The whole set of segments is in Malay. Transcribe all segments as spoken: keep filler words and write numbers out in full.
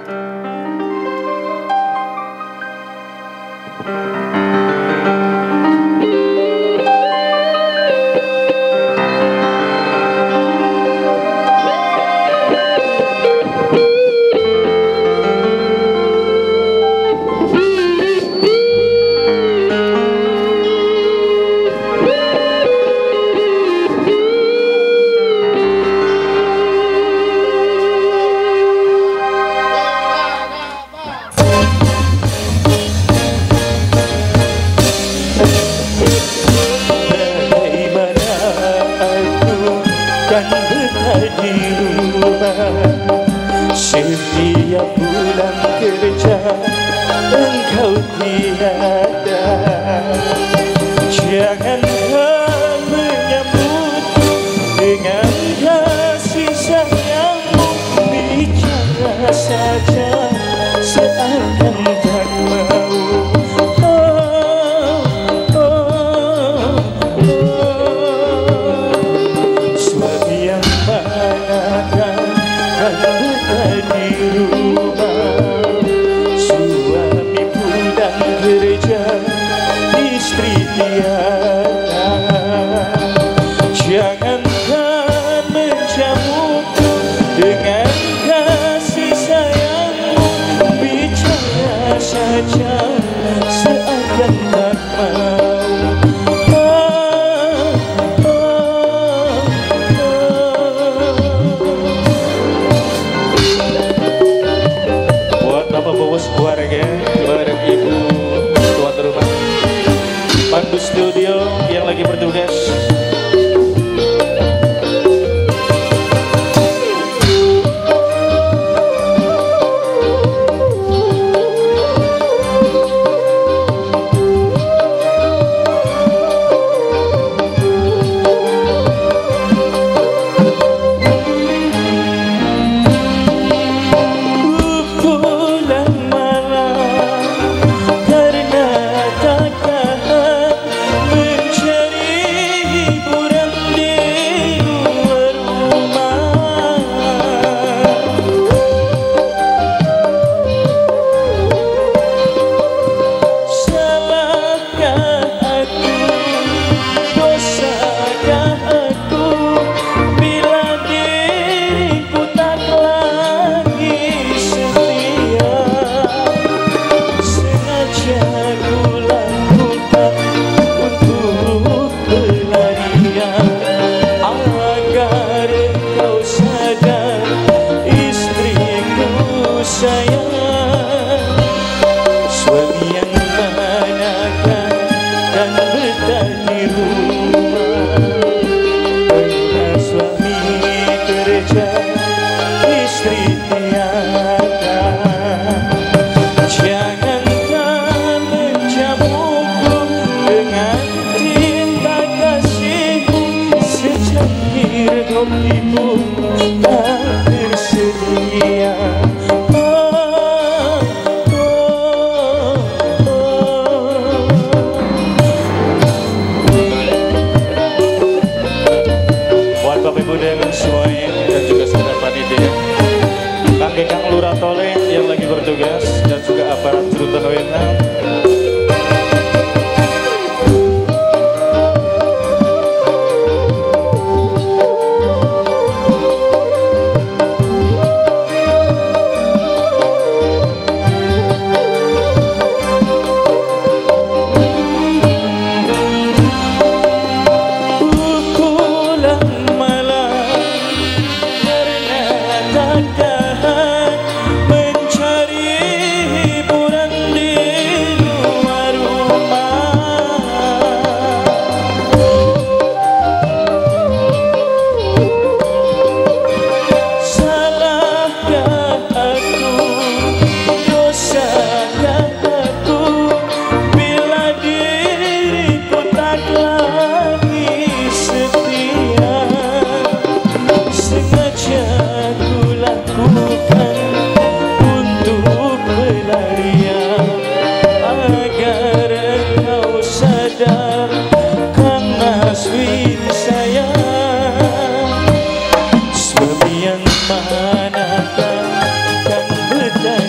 Setiap pulang kerja engkau tiada. Jangan kau menyambutku dengan kasih sayangmu, bicara saja seakan tak mau. Oh, oh, oh. Suami yang manakah di rumah, suami pulang kerja, istri tiada. Jangankan menjamuku dengan kasih sayangmu, bicara saja seakan tak mau. Keluarga, bareng ibu tuan rumah, Pandu Studio yang lagi bertugas. Ibu tak tersedia. Oh, oh, oh. Buat Bapak Ibu dan semuanya dan juga saudara panitia, Kang Kang Lurah Tole yang lagi bertugas dan juga aparat Junta Wewenang. Manakah yang bertanya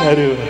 Aduh.